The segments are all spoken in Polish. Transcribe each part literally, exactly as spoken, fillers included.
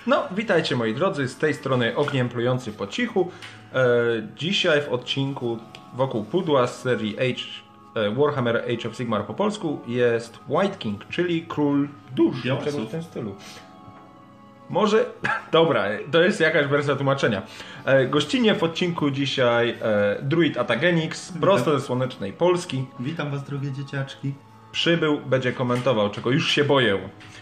No, witajcie moi drodzy, z tej strony Ogniem Plujący po cichu. E, dzisiaj w odcinku wokół pudła z serii Age, e, Warhammer Age of Sigmar po polsku jest White King, czyli Król Dusz, czegoś w tym stylu. Może, dobra, to jest jakaś wersja tłumaczenia. E, gościnnie w odcinku dzisiaj e, Druid Atagenix, prosto ze słonecznej Polski. Witam was, drogie dzieciaczki. Przybył, będzie komentował, czego już się boję.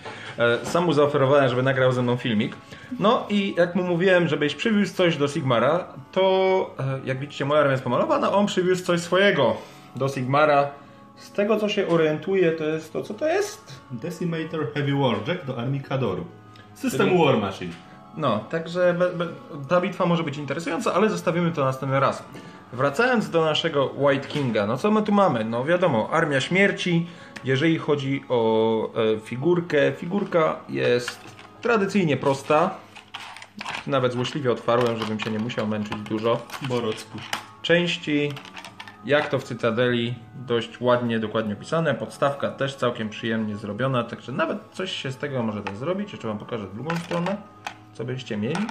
Sam mu zaoferowałem, żeby nagrał ze mną filmik. No i jak mu mówiłem, żebyś przywiózł coś do Sigmara, to jak widzicie, moja armia jest pomalowana, on przywiózł coś swojego do Sigmara. Z tego co się orientuje, to jest to, co to jest? Decimator Heavy Warjack do armii Kadoru. System Czyli... War Machine. No, także be, be, ta bitwa może być interesująca, ale zostawimy to następny raz. Wracając do naszego White Kinga, no co my tu mamy? No wiadomo, Armia Śmierci. Jeżeli chodzi o e, figurkę, figurka jest tradycyjnie prosta. Nawet złośliwie otwarłem, żebym się nie musiał męczyć dużo. Borocku. Części, jak to w Cytadeli, dość ładnie, dokładnie opisane. Podstawka też całkiem przyjemnie zrobiona, także nawet coś się z tego może da zrobić. Jeszcze wam pokażę drugą stronę, co byście mieli.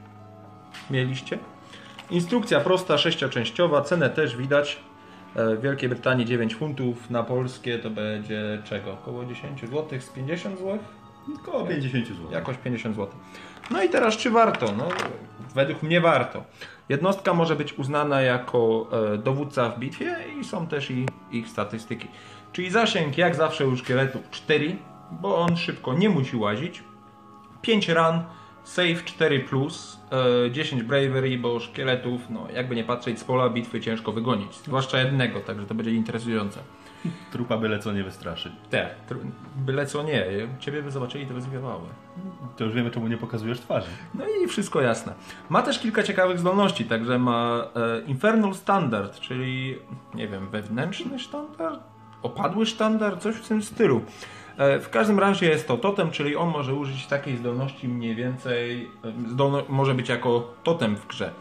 Mieliście. Instrukcja prosta, sześcioczęściowa, cenę też widać. W Wielkiej Brytanii dziewięć funtów, na polskie to będzie czego? Około dziesięć złotych z pięćdziesiąt złotych? Około pięćdziesiąt złotych. Jakoś pięćdziesiąt złotych. No i teraz czy warto? No, według mnie warto. Jednostka może być uznana jako e, dowódca w bitwie i są też i ich statystyki. Czyli zasięg jak zawsze u szkieletów cztery, bo on szybko nie musi łazić. pięć ran, save cztery plus, e, dziesięć bravery, bo szkieletów, no jakby nie patrzeć, z pola bitwy ciężko wygonić. Zwłaszcza jednego, także to będzie interesujące. Trupa byle co nie wystraszy. Te, byle co nie, ciebie by zobaczyli, to by zwiewały. To już wiemy, czemu nie pokazujesz twarzy. No i wszystko jasne. Ma też kilka ciekawych zdolności, także ma e, Infernal Standard, czyli nie wiem, wewnętrzny sztandar? Opadły sztandar? Coś w tym stylu. E, w każdym razie jest to totem, czyli on może użyć takiej zdolności mniej więcej, e, zdolno, może być jako totem w grze.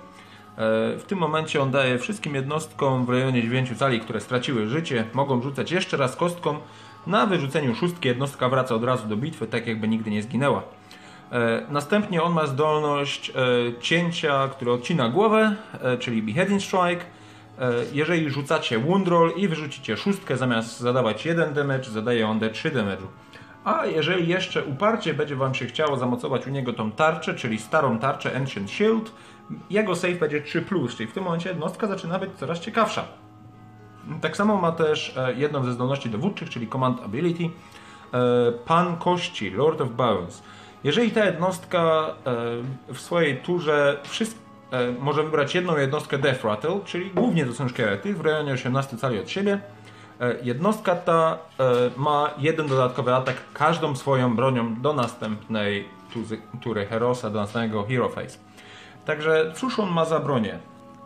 W tym momencie on daje wszystkim jednostkom w rejonie dziewięciu cali, które straciły życie, mogą rzucać jeszcze raz kostką. Na wyrzuceniu szóstki jednostka wraca od razu do bitwy, tak jakby nigdy nie zginęła. Następnie on ma zdolność cięcia, które odcina głowę, czyli Beheading Strike. Jeżeli rzucacie Wound Roll i wyrzucicie szóstkę, zamiast zadawać jeden damage, zadaje on D trzy damage'u. A jeżeli jeszcze uparcie będzie wam się chciało zamocować u niego tą tarczę, czyli starą tarczę Ancient Shield, jego save będzie trzy plus, czyli w tym momencie jednostka zaczyna być coraz ciekawsza. Tak samo ma też jedną ze zdolności dowódczych, czyli Command Ability, Pan Kości, Lord of Bones. Jeżeli ta jednostka w swojej turze może wybrać jedną jednostkę Death Rattle, czyli głównie to są szkielety, w rejonie osiemnastu cali od siebie, jednostka ta ma jeden dodatkowy atak każdą swoją bronią do następnej tury Herosa, do następnego Hero Phase. Także cóż on ma za bronię?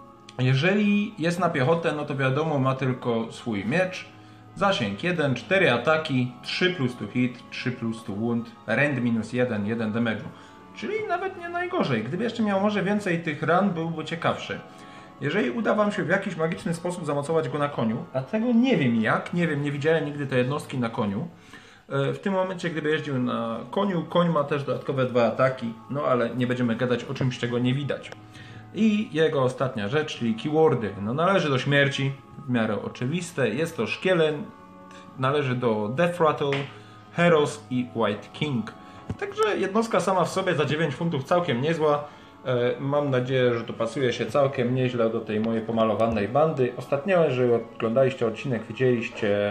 Jeżeli jest na piechotę, no to wiadomo, ma tylko swój miecz, zasięg jeden, cztery ataki, trzy plus to hit, trzy plus to wound, rend minus jeden, jeden damage'u. Czyli nawet nie najgorzej. Gdyby jeszcze miał może więcej tych ran, byłby ciekawszy. Jeżeli uda wam się w jakiś magiczny sposób zamocować go na koniu, a tego nie wiem jak, nie wiem, nie widziałem nigdy tej jednostki na koniu. W tym momencie, gdyby jeździł na koniu, koń ma też dodatkowe dwa ataki, no ale nie będziemy gadać o czymś, czego nie widać. I jego ostatnia rzecz, czyli keywordy. No należy do śmierci, w miarę oczywiste, jest to szkielet, należy do Death Rattle, Heros i White King. Także jednostka sama w sobie za dziewięć funtów całkiem niezła. Mam nadzieję, że to pasuje się całkiem nieźle do tej mojej pomalowanej bandy. Ostatnio, jeżeli oglądaliście odcinek, widzieliście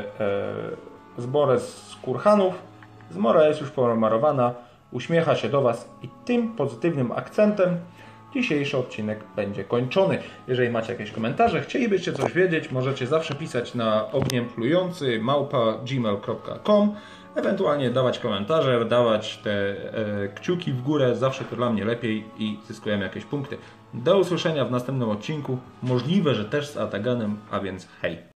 e, zborę z kurhanów. Zmora jest już pomarowana, uśmiecha się do was i tym pozytywnym akcentem dzisiejszy odcinek będzie kończony. Jeżeli macie jakieś komentarze, chcielibyście coś wiedzieć, możecie zawsze pisać na ogniemplujący małpa gmail kropka com. Ewentualnie dawać komentarze, dawać te e, kciuki w górę, zawsze to dla mnie lepiej i zyskujemy jakieś punkty. Do usłyszenia w następnym odcinku, możliwe, że też z Ataganem, a więc hej!